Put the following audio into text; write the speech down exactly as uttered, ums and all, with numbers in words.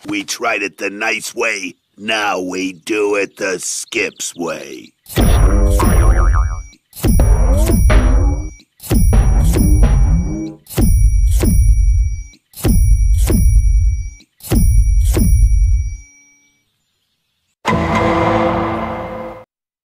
We tried it the nice way. Now we do it the Skips way.